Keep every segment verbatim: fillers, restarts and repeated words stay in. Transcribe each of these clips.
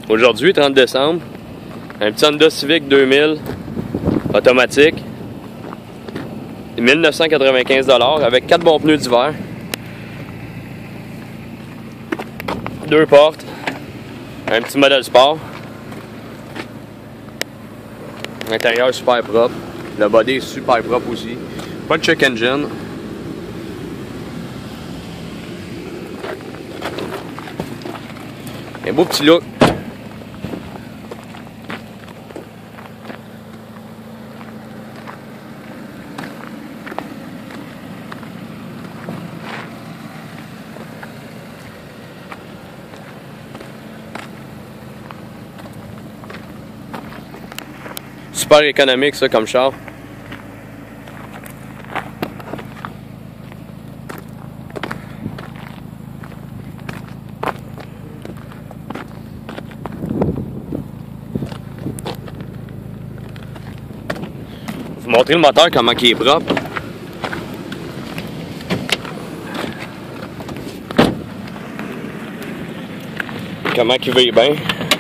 Aujourd'hui, trente décembre, un petit Honda Civic deux mille automatique, mille neuf cent quatre-vingt-quinze dollars avec quatre bons pneus d'hiver, deux portes, un petit modèle sport, l'intérieur super propre, le body est super propre aussi, pas de check engine. Un beau petit look. Super économique ça comme char. Vous montrer le moteur comment il est propre. Comment il veille bien.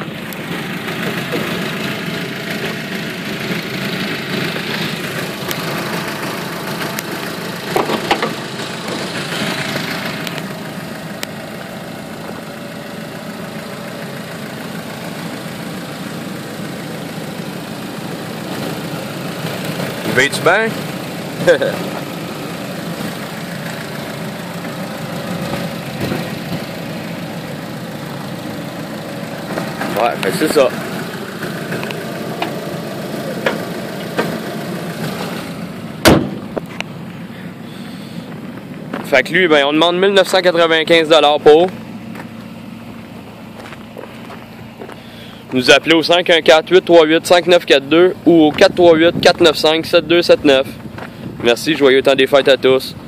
Veille-tu bien? Ouais, fait que c'est ça. Fait que lui, ben, on demande mille neuf cent quatre-vingt-quinze dollars pour. Nous appeler au cinq un quatre, huit trois huit, cinq neuf quatre deux ou au quatre trois huit, quatre neuf cinq, sept deux sept neuf. Merci, joyeux temps des fêtes à tous.